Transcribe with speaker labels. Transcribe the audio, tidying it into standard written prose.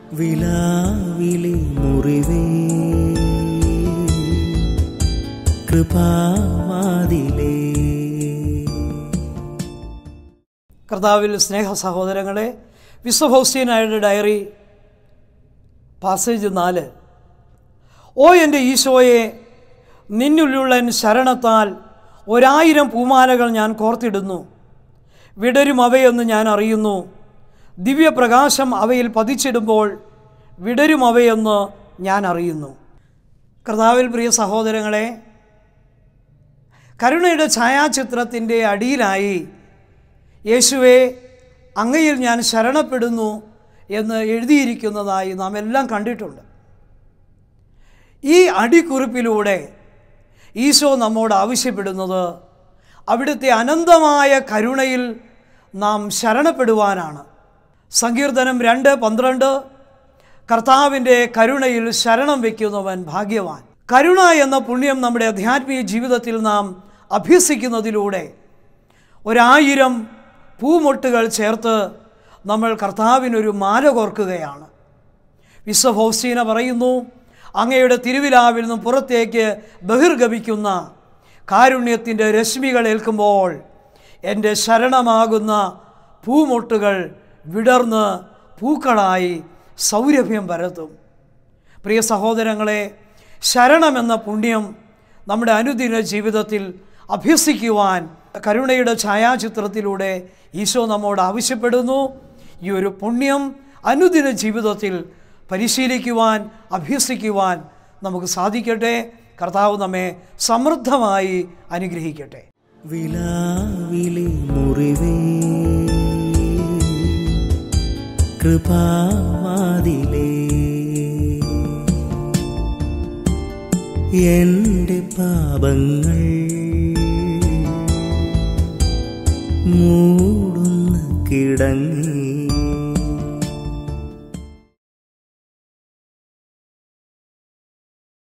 Speaker 1: വിലാവിലെ മുറിവേ കൃപാവാതിലേ.
Speaker 2: കർത്താവിൽ സ്നേഹ സഹോദരങ്ങളെ, വിശുദ്ധ ഫൗസ്റ്റീനായുടെ ഡയറി പാസേജ് 4. ഓ എൻ്റെ ഈശോയെ, നിന്നുള്ളുള്ള ശരണത്താൽ 1000 പൂമാലകൾ ഞാൻ കോർത്തിടുന്നു. വിടരും അവയെന്ന് ഞാൻ അറിയുന്നു. ദിവ്യപ്രകാശം അവയിൽ പതിച്ചിടുമ്പോൾ വിടരും അവയെന്ന് ഞാൻ അറിയുന്നു. കർത്താവിൽ പ്രിയ സഹോദരങ്ങളെ, കരുണയുടെ ഛായാചിത്രത്തിൻ്റെ അടിയിലായി യേശുവേ, അങ്ങയിൽ ഞാൻ ശരണപ്പെടുന്നു എന്ന് എഴുതിയിരിക്കുന്നതായി നാം എല്ലാം കണ്ടിട്ടുണ്ട്. ഈ അടിക്കുറിപ്പിലൂടെ ഈശോ നമ്മോട് ആവശ്യപ്പെടുന്നത് അവിടുത്തെ അനന്തമായ കരുണയിൽ നാം ശരണപ്പെടുവാനാണ്. സങ്കീർത്തനം 2:12, കർത്താവിൻ്റെ കരുണയിൽ ശരണം വയ്ക്കുന്നവൻ ഭാഗ്യവാൻ. കരുണ എന്ന പുണ്യം നമ്മുടെ ആധ്യാത്മിക ജീവിതത്തിൽ നാം അഭ്യസിക്കുന്നതിലൂടെ 1000 പൂമൊട്ടുകൾ ചേർത്ത് നമ്മൾ കർത്താവിനൊരു മാല കോർക്കുകയാണ്. വിശുദ്ധ ഫൗസ്റ്റീന പറയുന്നു, അങ്ങയുടെ തിരുവിലാവിൽ നിന്നും പുറത്തേക്ക് ബഹിർഗമിക്കുന്ന കാരുണ്യത്തിൻ്റെ രശ്മികൾ ഏൽക്കുമ്പോൾ എൻ്റെ ശരണമാകുന്ന പൂമൊട്ടുകൾ വിടർന്ന് പൂക്കളായി സൗരഭ്യം പരത്തും. പ്രിയ സഹോദരങ്ങളെ, ശരണമെന്ന പുണ്യം നമ്മുടെ അനുദിന ജീവിതത്തിൽ അഭ്യസിക്കുവാൻ കരുണയുടെ ഛായാചിത്രത്തിലൂടെ ഈശോ നമ്മോട് ആവശ്യപ്പെടുന്നു. ഈ ഒരു പുണ്യം അനുദിന ജീവിതത്തിൽ പരിശീലിക്കുവാൻ, അഭ്യസിക്കുവാൻ നമുക്ക് സാധിക്കട്ടെ. കർത്താവ് നമ്മെ സമൃദ്ധമായി അനുഗ്രഹിക്കട്ടെ.
Speaker 1: വിലാവിലെ മുറിവേ കൃപാവാതിലേ, എൻ്റെ പാപങ്ങൾ മൂടുന്ന കിടങ്ങി